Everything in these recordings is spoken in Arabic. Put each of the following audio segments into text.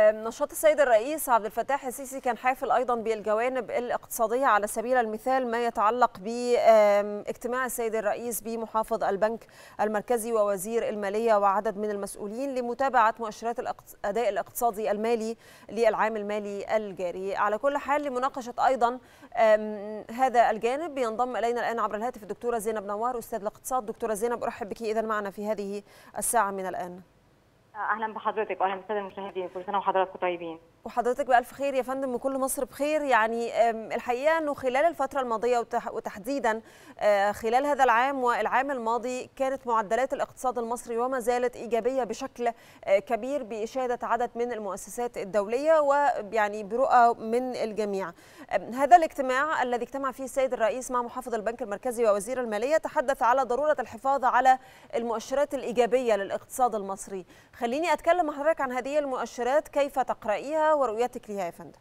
نشاط السيد الرئيس عبد الفتاح السيسي كان حافل أيضا بالجوانب الاقتصادية، على سبيل المثال ما يتعلق باجتماع السيد الرئيس بمحافظ البنك المركزي ووزير المالية وعدد من المسؤولين لمتابعة مؤشرات الأداء الاقتصادي المالي للعام المالي الجاري. على كل حال، لمناقشة أيضا هذا الجانب ينضم إلينا الآن عبر الهاتف الدكتورة زينب نوار أستاذ الاقتصاد. دكتورة زينب، أرحب بك إذا معنا في هذه الساعة من الآن. اهلا بحضرتك واهلا بالساده المشاهدين، كل سنه وحضراتكم طيبين. وحضرتك بألف خير يا فندم، وكل مصر بخير. يعني الحقيقه انه خلال الفتره الماضيه وتحديدا خلال هذا العام والعام الماضي كانت معدلات الاقتصاد المصري وما زالت ايجابيه بشكل كبير باشاده عدد من المؤسسات الدوليه ويعني برؤى من الجميع. هذا الاجتماع الذي اجتمع فيه السيد الرئيس مع محافظ البنك المركزي ووزير الماليه تحدث على ضروره الحفاظ على المؤشرات الايجابيه للاقتصاد المصري. خليني اتكلم مع حضرتك عن هذه المؤشرات، كيف تقرأيها ورؤيتك ليها يا فندم؟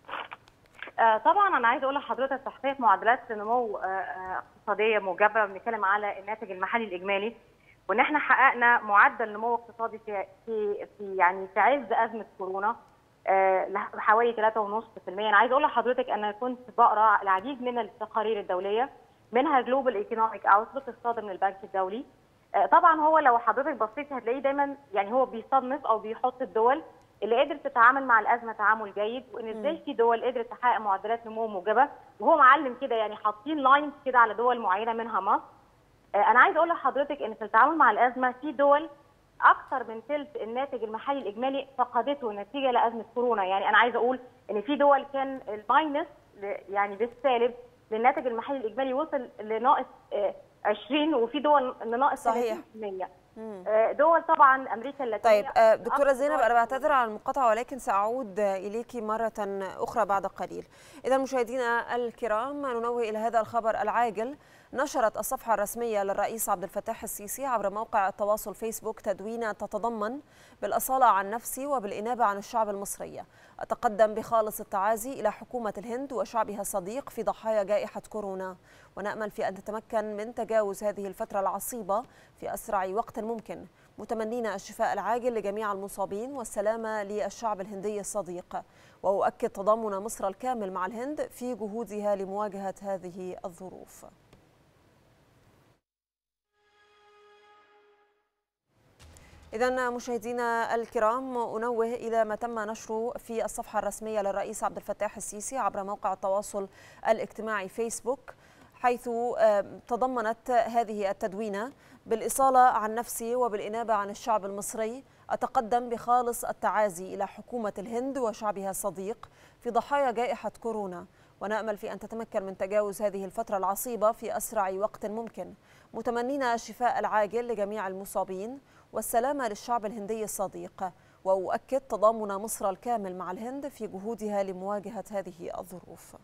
طبعا انا عايزه اقول لحضرتك تحقيق معدلات نمو اقتصاديه موجبه، بنتكلم على الناتج المحلي الاجمالي، وان احنا حققنا معدل نمو اقتصادي في عز ازمه كورونا حوالي 3.5%. انا عايزه اقول لحضرتك انا كنت بقرا العديد من التقارير الدوليه، منها جلوبال ايكونوميك اوتلوك الصادر من البنك الدولي. طبعا هو لو حضرتك بصيت هتلاقيه دايما يعني هو بيصنف او بيحط الدول اللي قدرت تتعامل مع الازمه تعامل جيد، وان ازاي في دول قدرت تحقق معدلات نمو موجبه، وهو معلم كده يعني حاطين لاينز كده على دول معينه منها مصر. انا عايز اقول لحضرتك ان في التعامل مع الازمه في دول اكثر من ثلث الناتج المحلي الاجمالي فقدته نتيجه لازمه كورونا. يعني انا عايز اقول ان في دول كان الماينس يعني بالسالب للناتج المحلي الاجمالي وصل لناقص 20، وفي دول ناقص 30%. دول طبعا امريكا اللاتينيه. طيب دكتوره زينب، انا بعتذر على المقاطعه ولكن ساعود اليك مره اخرى بعد قليل. اذا مشاهدينا الكرام، ننوه الى هذا الخبر العاجل. نشرت الصفحة الرسمية للرئيس عبد الفتاح السيسي عبر موقع التواصل فيسبوك تدوينة تتضمن بالأصالة عن نفسي وبالإنابة عن الشعب المصري. أتقدم بخالص التعازي إلى حكومة الهند وشعبها الصديق في ضحايا جائحة كورونا، ونأمل في أن تتمكن من تجاوز هذه الفترة العصيبة في أسرع وقت ممكن، متمنين الشفاء العاجل لجميع المصابين والسلامة للشعب الهندي الصديق. وأؤكد تضامن مصر الكامل مع الهند في جهودها لمواجهة هذه الظروف. إذا مشاهدينا الكرام، أنوه إلى ما تم نشره في الصفحة الرسمية للرئيس عبد الفتاح السيسي عبر موقع التواصل الاجتماعي فيسبوك، حيث تضمنت هذه التدوينة بالإصالة عن نفسي وبالإنابة عن الشعب المصري. أتقدم بخالص التعازي إلى حكومة الهند وشعبها الصديق في ضحايا جائحة كورونا، ونأمل في أن تتمكن من تجاوز هذه الفترة العصيبة في أسرع وقت ممكن، متمنين الشفاء العاجل لجميع المصابين والسلامة للشعب الهندي الصديق. وأؤكد تضامن مصر الكامل مع الهند في جهودها لمواجهة هذه الظروف.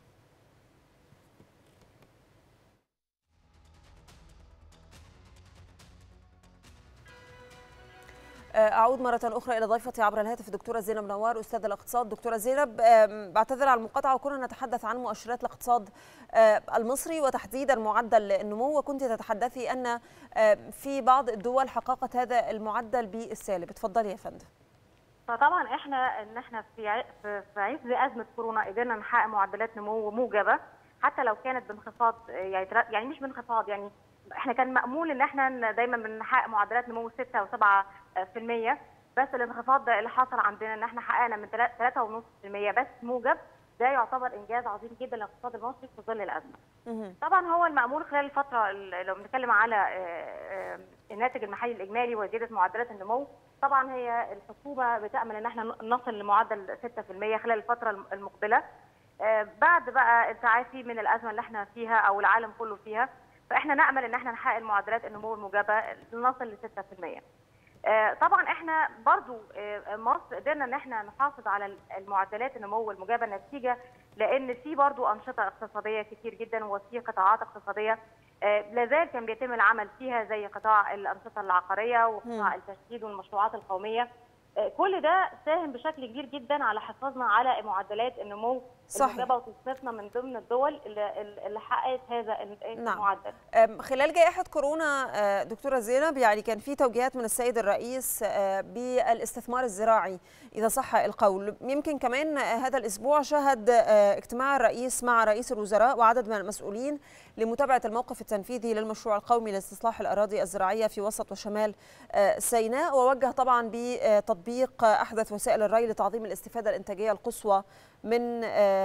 أعود مرة أخرى إلى ضيفتي عبر الهاتف الدكتورة زينب نوار أستاذ الاقتصاد. دكتورة زينب، بعتذر على المقاطعة، وكنا نتحدث عن مؤشرات الاقتصاد المصري وتحديدا معدل النمو، وكنت تتحدثي أن في بعض الدول حققت هذا المعدل بالسالب. اتفضلي يا فندم. فطبعا احنا في عز ازمه كورونا قدرنا نحقق معدلات نمو موجبه، حتى لو كانت بانخفاض يعني مش بانخفاض، يعني احنا كان مأمول ان احنا دايما بنحقق معدلات نمو 6 و7%، بس الانخفاض اللي حصل عندنا ان احنا حققنا من 3.5% بس موجب. ده يعتبر انجاز عظيم جدا للاقتصاد المصري في ظل الازمه. طبعا هو المأمول خلال الفتره لو بنتكلم على الناتج المحلي الاجمالي وزياده معدلات النمو، طبعا هي الحكومه بتأمل ان احنا نصل لمعدل 6% خلال الفتره المقبله، بعد بقى التعافي من الازمه اللي احنا فيها او العالم كله فيها. فاحنا نأمل ان احنا نحقق معدلات النمو الموجبه نصل ل 6%. طبعا احنا برضو مصر قدرنا ان احنا نحافظ على المعدلات النمو الموجبه نتيجه لان في برضو انشطه اقتصاديه كتير جدا وفي قطاعات اقتصاديه لازال كان بيتم العمل فيها، زي قطاع الانشطه العقاريه وقطاع التشييد والمشروعات القوميه. كل ده ساهم بشكل كبير جدا على حفاظنا على معدلات النمو الموجبه وتصنيفنا من ضمن الدول اللي حققت هذا المعدل. خلال جائحة كورونا دكتورة زينب يعني كان في توجيهات من السيد الرئيس بالاستثمار الزراعي إذا صح القول. يمكن كمان هذا الأسبوع شهد اجتماع الرئيس مع رئيس الوزراء وعدد من المسؤولين لمتابعة الموقف التنفيذي للمشروع القومي لاستصلاح الأراضي الزراعية في وسط وشمال سيناء، ووجه طبعا بتطبيق أحدث وسائل الري لتعظيم الاستفادة الإنتاجية القصوى من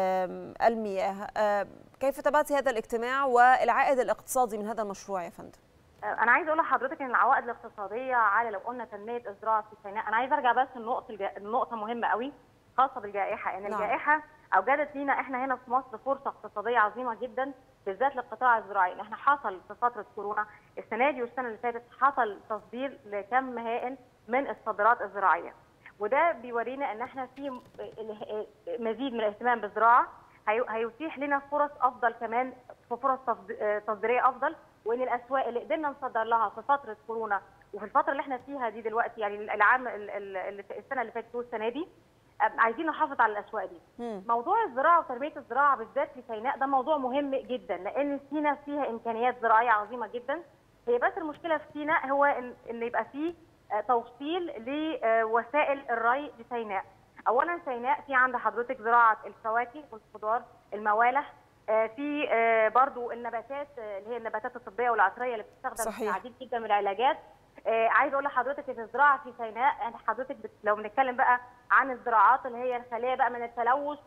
المياه. كيف تابعتي هذا الاجتماع والعائد الاقتصادي من هذا المشروع يا فندم؟ انا عايزه اقول لحضرتك ان العوائد الاقتصاديه على لو قلنا تنميه الزراعه في سيناء، انا عايزه ارجع بس النقطه مهمه قوي خاصه بالجائحه، ان الجائحه اوجدت لينا احنا هنا في مصر فرصه اقتصاديه عظيمه جدا بالذات للقطاع الزراعي. ان احنا حصل في فتره كورونا السنه دي والسنه اللي فاتت حصل تصدير لكم هائل من الصادرات الزراعيه، وده بيورينا ان احنا في مزيد من الاهتمام بالزراعه هيتيح لنا فرص افضل، كمان فرص تصديريه افضل، وان الاسواق اللي قدرنا نصدر لها في فتره كورونا وفي الفتره اللي احنا فيها دي دلوقتي، يعني السنه اللي فاتت والسنه دي، عايزين نحافظ على الاسواق دي. موضوع الزراعه وتنميه الزراعه بالذات في سيناء ده موضوع مهم جدا، لان سيناء فيها امكانيات زراعيه عظيمه جدا. هي بس المشكله في سيناء هو ان يبقى فيه توصيل لوسائل الري لسيناء. اولا سيناء في عند حضرتك زراعه الفواكه والخضار، الموالح، في برضو النباتات اللي هي النباتات الطبيه والعطريه اللي بتستخدم في العديد جدا من العلاجات. عايزه اقول لحضرتك ان الزراعه في سيناء، يعني حضرتك لو بنتكلم بقى عن الزراعات اللي هي الخاليه بقى من التلوث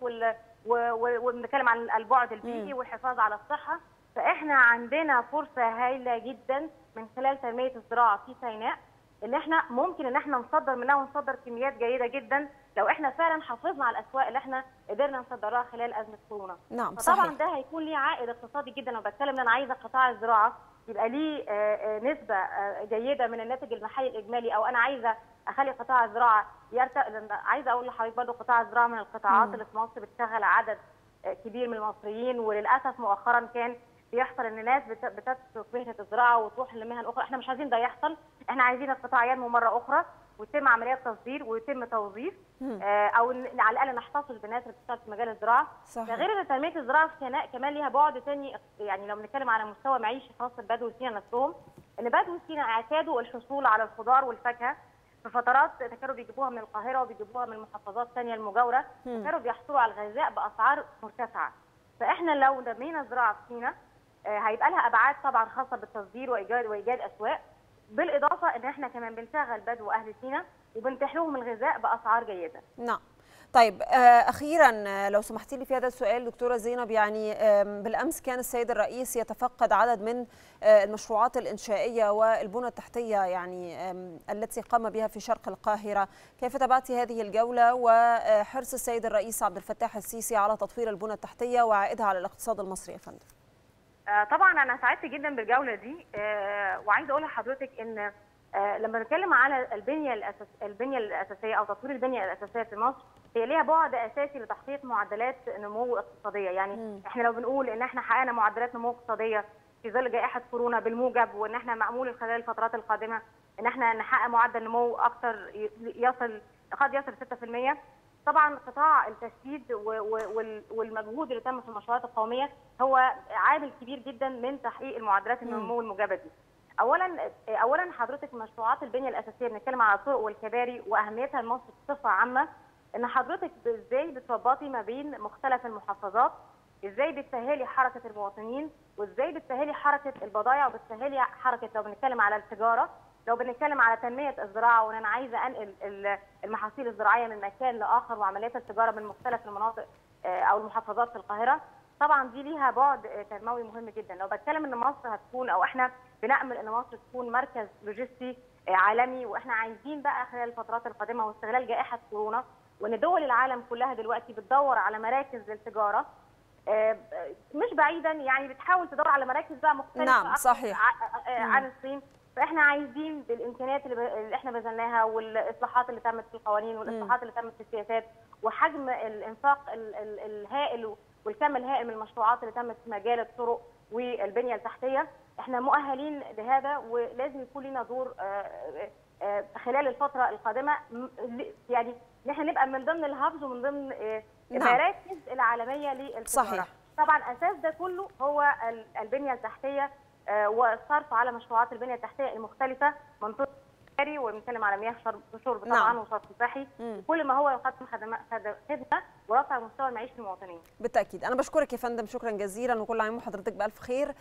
وبنتكلم عن البعد البيئي والحفاظ على الصحه، فاحنا عندنا فرصه هائله جدا من خلال تنميه الزراعه في سيناء ان احنا ممكن ان احنا نصدر منها ونصدر كميات جيده جدا لو احنا فعلا حافظنا على الاسواق اللي احنا قدرنا نصدرها خلال ازمه كورونا. نعم فطبعا صحيح. ده هيكون ليه عائد اقتصادي جدا. لو بتكلم ان انا عايزه قطاع الزراعه يبقى ليه نسبه جيده من الناتج المحلي الاجمالي، او انا عايزه اخلي قطاع الزراعه عايزه اقول لحضرتك برضه قطاع الزراعه من القطاعات اللي في مصر بتشغل عدد كبير من المصريين، وللاسف مؤخرا كان بيحصل ان ناس بتترك مهنه الزراعه وتروح لمهن اخرى. احنا مش عايزين ده يحصل، احنا عايزين القطاع ينمو مره اخرى ويتم عمليات تصدير ويتم توظيف، او على الاقل نحتفظ بالناس اللي بتشتغل في مجال الزراعه. ده غير ان تنميه الزراعه في سيناء كمان ليها بعد ثاني، يعني لو بنتكلم على مستوى معيشي خاص ببدو سيناء نفسهم، ان بدو سيناء اعتادوا الحصول على الخضار والفاكهه في فترات كانوا بيجيبوها من القاهره وبيجيبوها من المحافظات الثانيه المجاوره، كانوا بيحصلوا على الغذاء باسعار مرتفعه. فاحنا لو نمينا الزراعه في سيناء هيبقى لها ابعاد طبعا خاصه بالتصدير وايجاد اسواق، بالاضافه ان احنا كمان بنشغل بدو اهل سيناء وبنتيح لهم الغذاء باسعار جيده. نعم. طيب اخيرا لو سمحتي لي في هذا السؤال دكتوره زينب، يعني بالامس كان السيد الرئيس يتفقد عدد من المشروعات الانشائيه والبنى التحتيه يعني التي قام بها في شرق القاهره، كيف تابعتي هذه الجوله وحرص السيد الرئيس عبد الفتاح السيسي على تطوير البنى التحتيه وعائدها على الاقتصاد المصري يا فندم؟ طبعا انا سعدت جدا بالجوله دي، وعايزه اقول لحضرتك ان لما نتكلم على البنيه الاساسيه او تطوير البنيه الاساسيه في مصر، هي ليها بعد اساسي لتحقيق معدلات نمو اقتصاديه. يعني احنا لو بنقول ان احنا حققنا معدلات نمو اقتصاديه في ظل جائحه كورونا بالموجب، وان احنا مأمول خلال الفترات القادمه ان احنا نحقق معدل نمو اكثر قد يصل 6%. طبعا قطاع التشييد والمجهود اللي تم في المشروعات القوميه هو عامل كبير جدا من تحقيق المعدلات النمو الموجبه دي. اولا حضرتك مشروعات البنيه الاساسيه بنتكلم على الطرق والكباري واهميتها لمصر بصفه عامه، ان حضرتك ازاي بتربطي ما بين مختلف المحافظات، ازاي بتسهلي حركه المواطنين، وازاي بتسهلي حركه البضائع وبتسهلي حركه لو بنتكلم على التجاره، لو بنتكلم على تنميه الزراعه وان انا عايزه انقل المحاصيل الزراعيه من مكان لاخر وعمليات التجاره من مختلف المناطق او المحافظات في القاهره. طبعا دي ليها بعد تنموي مهم جدا. لو بتكلم ان مصر هتكون او احنا بنأمل ان مصر تكون مركز لوجستي عالمي، واحنا عايزين بقى خلال الفترات القادمه واستغلال جائحه كورونا، وان دول العالم كلها دلوقتي بتدور على مراكز للتجاره مش بعيدا، يعني بتحاول تدور على مراكز بقى مختلفه. نعم صحيح. عن الصين. فاحنا عايزين بالامكانيات اللي احنا بذلناها والاصلاحات اللي تمت في القوانين والاصلاحات اللي تمت في السياسات وحجم الانفاق الهائل والكم الهائل من المشروعات اللي تمت في مجال الطرق والبنيه التحتيه، احنا مؤهلين لهذا ولازم يكون لنا دور خلال الفتره القادمه، يعني ان احنا نبقى من ضمن الهابز ومن ضمن نعم. المراكز العالميه للتجاره. صحيح. طبعا اساس ده كله هو البنيه التحتيه والصرف على مشروعات البنيه التحتيه المختلفه، منطقه ونتكلم على مياه شرب طبعا، نعم. وصرف صحي، كل ما هو يقدم خدمه ورفع مستوى المعيشه للمواطنين. بالتاكيد. انا بشكرك يا فندم شكرا جزيلا، وكل عام وحضرتك بالف خير.